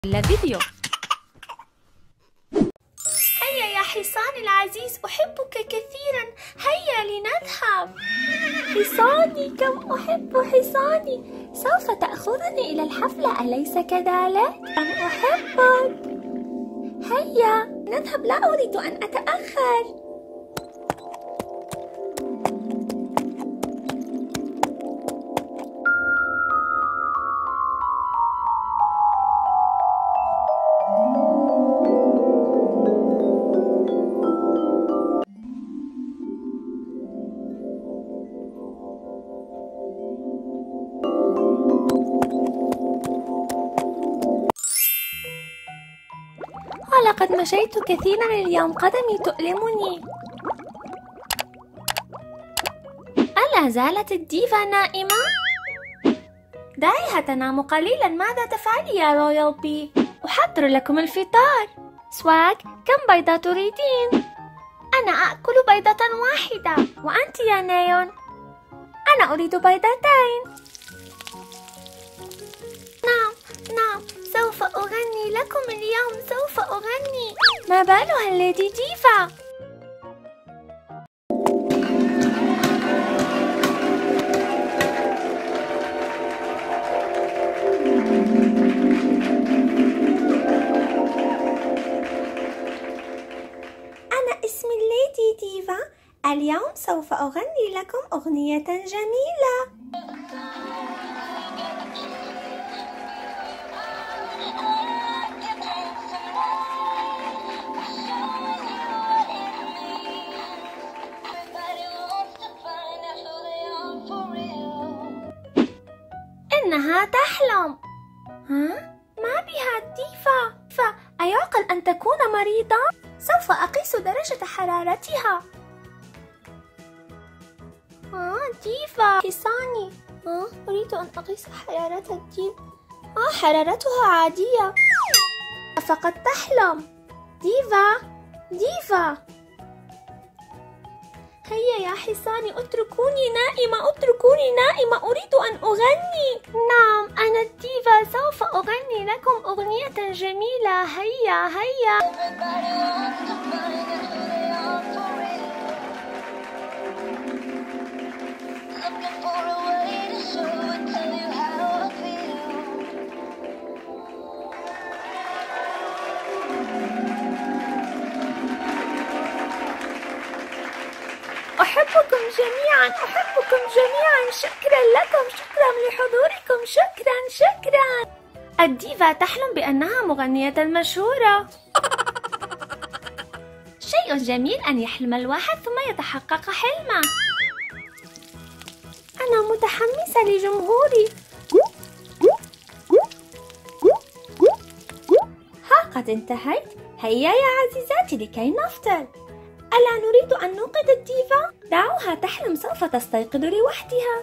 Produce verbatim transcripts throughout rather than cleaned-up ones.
فيديو. هيا يا حصاني العزيز، أحبك كثيرا، هيا لنذهب. حصاني، كم أحب حصاني، سوف تأخذني إلى الحفلة أليس كذلك؟ كم أحبك، هيا نذهب، لا أريد أن أتأخر. لقد مشيت كثيرا اليوم، قدمي تؤلمني. ألا زالت الديفا نائمة؟ دعيها تنام قليلا. ماذا تفعلي يا رويال بي؟ أحضر لكم الفطار. سواك، كم بيضة تريدين؟ أنا أكل بيضة واحدة. وأنت يا نايون؟ أنا أريد بيضتين. نعم نعم، سوف أغني لكم اليوم، سوف أغني. ما بالها الليدي ديفا؟ أنا اسمي الليدي ديفا، اليوم سوف أغني لكم أغنية جميلة. إنها تحلم. ها؟ ما بها ديفا؟ فأيعقل أن تكون مريضة؟ سوف أقيس درجة حرارتها. آه ديفا، حصاني. آه أريد أن أقيس حرارة الديفا. آه حرارتها عادية، فقد تحلم. ديفا ديفا، هيا يا حصاني، اتركوني نائمة، اتركوني نائمة، أريد أن أغني. نعم أنا الديفا، سوف أغني لكم أغنية جميلة. هيا هيا. أحبكم جميعا، أحبكم جميعا، شكرا لكم، شكرا لحضوركم، شكرا شكرا. الديفا تحلم بأنها مغنية مشهورة. شيء جميل أن يحلم الواحد ثم يتحقق حلمه. أنا متحمسة لجمهوري. ها قد انتهيت، هيا يا عزيزاتي لكي نفطر. ألا نريد أن نوقظ الديفا؟ دعوها تحلم، سوف تستيقظ لوحدها.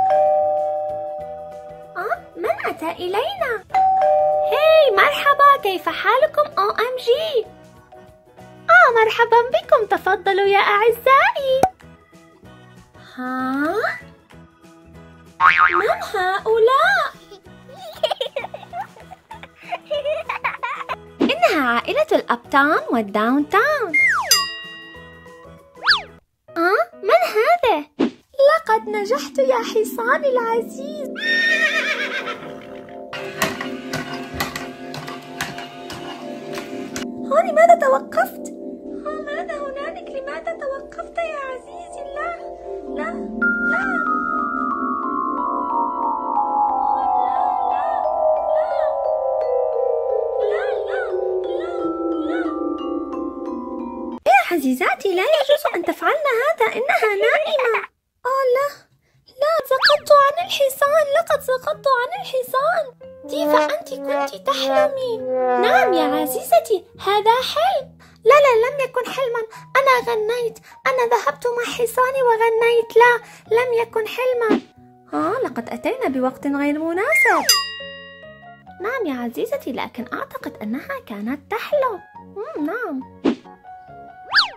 آه من أتى إلينا؟ هاي مرحبا، كيف حالكم؟ أو أم جي. آه مرحبا بكم، تفضلوا يا أعزائي. ها؟ من هؤلاء؟ إنها عائلة الأبتاون والداون تاون. آه من هذا؟ لقد نجحت يا حصاني العزيز. ها لماذا توقفت؟ ها ماذا هنالك؟ لماذا توقفت يا عزيزي؟ لا لا لا عزيزاتي، لا يجوز أن تفعلن هذا، إنها نائمة. آه لا لا، سقطت عن الحصان، لقد سقطت عن الحصان. ديفا أنت كنت تحلمي. نعم يا عزيزتي، هذا حلم. لا لا، لم يكن حلما، أنا غنيت، أنا ذهبت مع حصاني وغنيت. لا، لم يكن حلما. آه لقد أتينا بوقت غير مناسب. نعم يا عزيزتي، لكن أعتقد أنها كانت تحلم. مم نعم.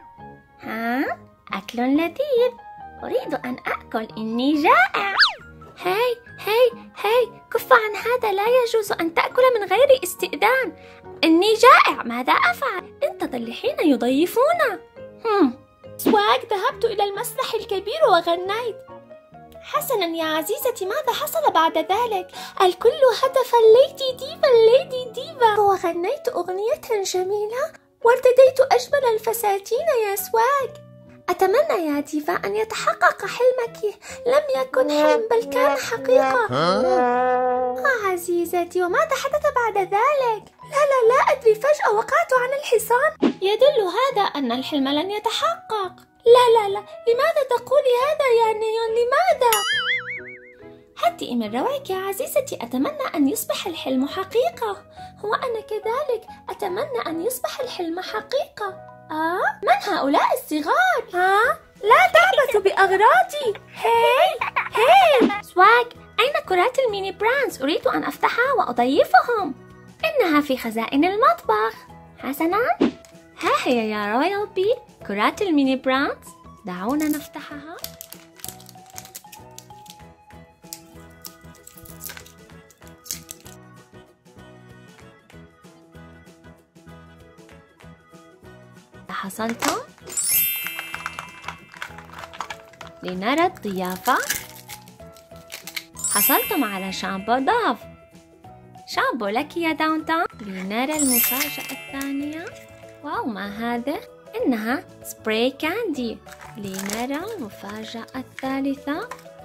ها؟ أكل لذيذ، أريد أن أكل، إني جائع. هاي هاي هاي، كف عن هذا، لا يجوز أن تأكل من غير استئذان. إني جائع، ماذا أفعل؟ انتظر لحين يضيفونا. هم. سواك، ذهبت إلى المسرح الكبير وغنيت. حسنا يا عزيزتي، ماذا حصل بعد ذلك؟ الكل هتف الليدي ديفا الليدي ديفا، وغنيت أغنية جميلة وارتديت أجمل الفساتين يا سواك. أتمنى يا ديفا أن يتحقق حلمك، لم يكن حلم بل كان حقيقة. آه عزيزتي، وماذا حدث بعد ذلك؟ لا لا لا أدري، فجأة وقعت عن الحصان. يدل هذا أن الحلم لن يتحقق. لا لا لا، لماذا تقولي هذا يا نيون؟ لماذا؟ هدئي من روعك يا عزيزتي، أتمنى أن يصبح الحلم حقيقة. هو أنا كذلك أتمنى أن يصبح الحلم حقيقة. آه؟ من هؤلاء الصغار؟ ها؟ لا تعبثوا بأغراضي. هاي هاي سواك، أين كرات الميني براونز؟ أريد أن أفتحها وأضيفهم. إنها في خزائن المطبخ. حسنا، ها هي يا رويال بي كرات الميني براونز، دعونا نفتحها. حصلتم؟ لنرى الضيافة. حصلتم على شامبو ضاف. شامبو لك يا داون تاون. لنرى المفاجأة الثانية. واو، ما هذا؟ إنها سبراي كاندي. لنرى المفاجأة الثالثة.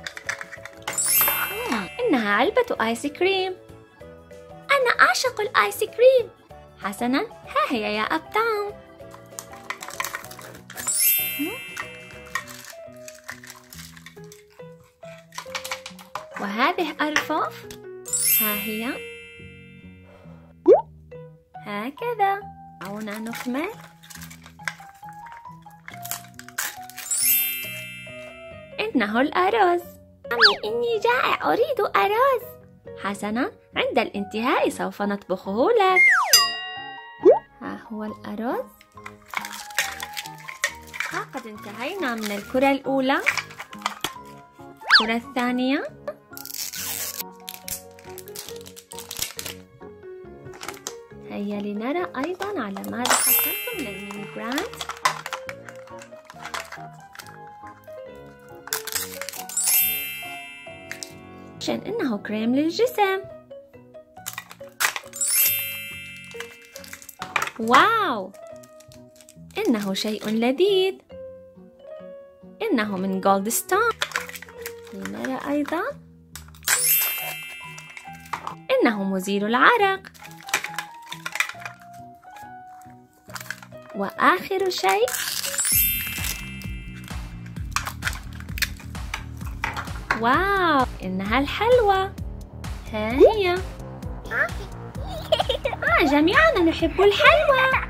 مم. إنها علبة آيس كريم. أنا أعشق الآيس كريم. حسنا، ها هي يا أب تاون. وهذه أرفف. ها هي. هكذا. دعونا نكمل. إنه الأرز. أمي إني جائع، أريد أرز. حسنا، عند الانتهاء سوف نطبخه لك. ها هو الأرز. ها قد انتهينا من الكرة الأولى. الكرة الثانية. هيا لنرى أيضا على ماذا حصلتم من الميني براونز. عشان إنه كريم للجسم. واو، إنه شيء لذيذ. إنه من جولد ستون. لنرى أيضا. إنه مزيل العرق. وآخر شيء، واو، إنها الحلوى. ها هي. آه جميعنا نحب الحلوى.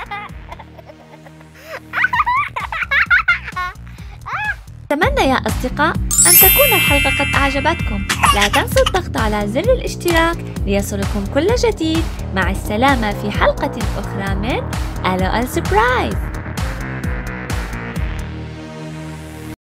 أتمنى يا أصدقاء أن تكون الحلقة قد أعجبتكم. لا تنسوا الضغط على زر الاشتراك ليصلكم كل جديد. مع السلامة في حلقة أخرى من ألو السبرايز.